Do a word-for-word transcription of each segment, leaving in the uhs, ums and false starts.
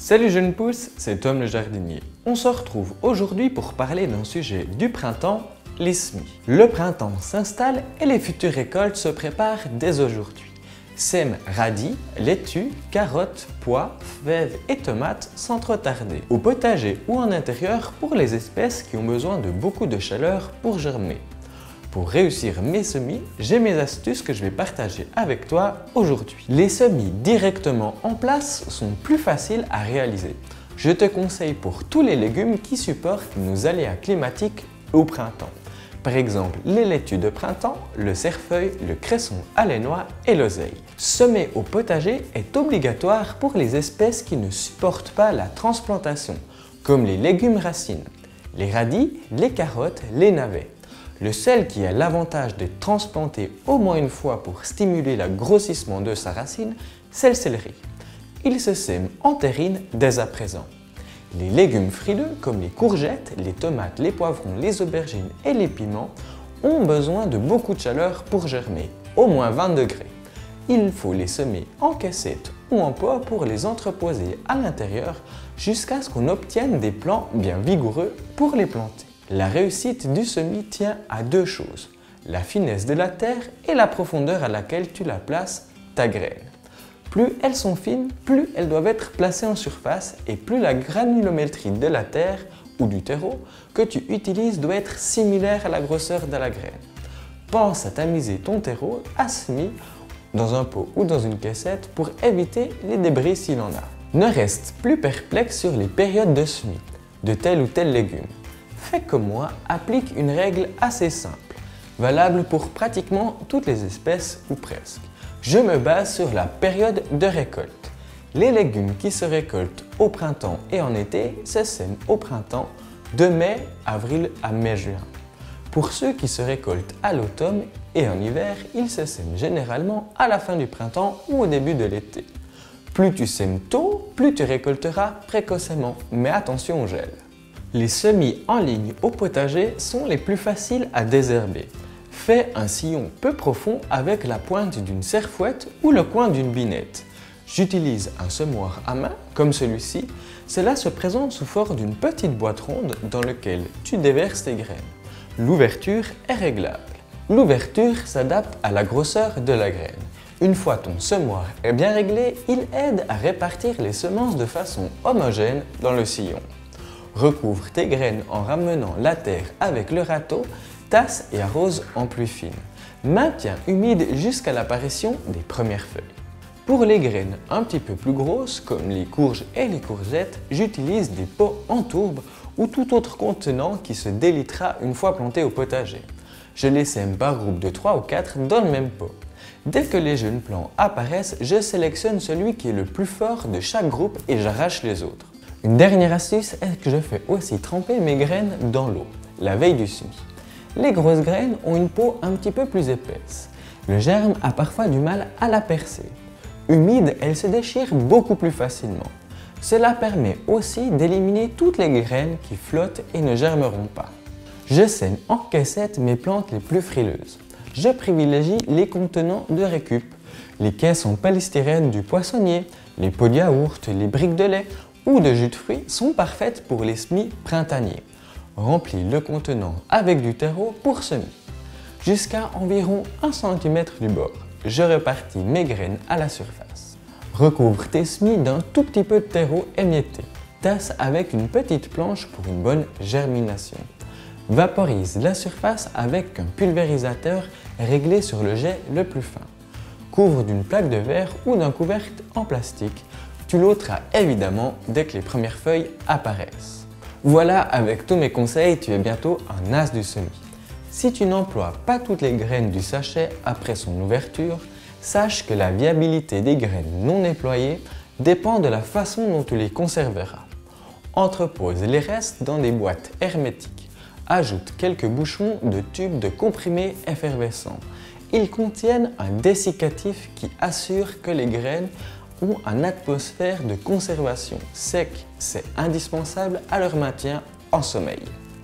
Salut jeunes pousses, c'est Tom le jardinier. On se retrouve aujourd'hui pour parler d'un sujet du printemps, les semis. Le printemps s'installe et les futures récoltes se préparent dès aujourd'hui. Sème radis, laitue, carottes, pois, fèves et tomates sans trop tarder. Au potager ou en intérieur pour les espèces qui ont besoin de beaucoup de chaleur pour germer. Pour réussir mes semis, j'ai mes astuces que je vais partager avec toi aujourd'hui. Les semis directement en place sont plus faciles à réaliser. Je te conseille pour tous les légumes qui supportent nos aléas climatiques au printemps. Par exemple, les laitues de printemps, le cerfeuil, le cresson halénois et l'oseille. Semer au potager est obligatoire pour les espèces qui ne supportent pas la transplantation, comme les légumes racines, les radis, les carottes, les navets. Le seul qui a l'avantage d'être transplanté au moins une fois pour stimuler le grossissement de sa racine, c'est le céleri. Il se sème en terrine dès à présent. Les légumes frileux comme les courgettes, les tomates, les poivrons, les aubergines et les piments ont besoin de beaucoup de chaleur pour germer, au moins vingt degrés. Il faut les semer en cassette ou en pot pour les entreposer à l'intérieur jusqu'à ce qu'on obtienne des plants bien vigoureux pour les planter. La réussite du semis tient à deux choses, la finesse de la terre et la profondeur à laquelle tu la places, ta graine. Plus elles sont fines, plus elles doivent être placées en surface et plus la granulométrie de la terre ou du terreau que tu utilises doit être similaire à la grosseur de la graine. Pense à tamiser ton terreau à semis dans un pot ou dans une cassette pour éviter les débris s'il en a. Ne reste plus perplexe sur les périodes de semis de tel ou tel légume. Fais comme moi, applique une règle assez simple, valable pour pratiquement toutes les espèces ou presque. Je me base sur la période de récolte. Les légumes qui se récoltent au printemps et en été se sèment au printemps de mai, avril à mai-juin. Pour ceux qui se récoltent à l'automne et en hiver, ils se sèment généralement à la fin du printemps ou au début de l'été. Plus tu sèmes tôt, plus tu récolteras précocement, mais attention au gel. Les semis en ligne au potager sont les plus faciles à désherber. Fais un sillon peu profond avec la pointe d'une serfouette ou le coin d'une binette. J'utilise un semoir à main comme celui-ci. Cela se présente sous forme d'une petite boîte ronde dans laquelle tu déverses tes graines. L'ouverture est réglable. L'ouverture s'adapte à la grosseur de la graine. Une fois ton semoir est bien réglé, il aide à répartir les semences de façon homogène dans le sillon. Recouvre tes graines en ramenant la terre avec le râteau, tasse et arrose en pluie fine. Maintiens humide jusqu'à l'apparition des premières feuilles. Pour les graines un petit peu plus grosses, comme les courges et les courgettes, j'utilise des pots en tourbe ou tout autre contenant qui se délitera une fois planté au potager. Je les sème par groupe de trois ou quatre dans le même pot. Dès que les jeunes plants apparaissent, je sélectionne celui qui est le plus fort de chaque groupe et j'arrache les autres. Une dernière astuce est que je fais aussi tremper mes graines dans l'eau, la veille du semis. Les grosses graines ont une peau un petit peu plus épaisse. Le germe a parfois du mal à la percer. Humide, elle se déchire beaucoup plus facilement. Cela permet aussi d'éliminer toutes les graines qui flottent et ne germeront pas. Je sème en caissette mes plantes les plus frileuses. Je privilégie les contenants de récup, les caisses en polystyrène du poissonnier, les pots de yaourt, les briques de lait ou de jus de fruits sont parfaites pour les semis printaniers. Remplis le contenant avec du terreau pour semis. Jusqu'à environ un centimètre du bord, je répartis mes graines à la surface. Recouvre tes semis d'un tout petit peu de terreau émietté. Tasse avec une petite planche pour une bonne germination. Vaporise la surface avec un pulvérisateur réglé sur le jet le plus fin. Couvre d'une plaque de verre ou d'un couvercle en plastique. Tu l'ôteras évidemment dès que les premières feuilles apparaissent. Voilà, avec tous mes conseils, tu es bientôt un as du semis. Si tu n'emploies pas toutes les graines du sachet après son ouverture, sache que la viabilité des graines non déployées dépend de la façon dont tu les conserveras. Entrepose les restes dans des boîtes hermétiques. Ajoute quelques bouchons de tubes de comprimés effervescents. Ils contiennent un dessiccatif qui assure que les graines ont une atmosphère de conservation sec. C'est indispensable à leur maintien en sommeil.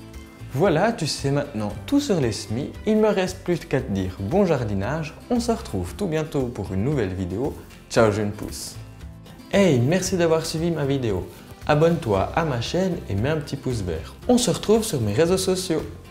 Voilà, tu sais maintenant tout sur les semis. Il me reste plus qu'à te dire bon jardinage. On se retrouve tout bientôt pour une nouvelle vidéo. Ciao jeunes pousses! Hey, merci d'avoir suivi ma vidéo. Abonne-toi à ma chaîne et mets un petit pouce vert. On se retrouve sur mes réseaux sociaux.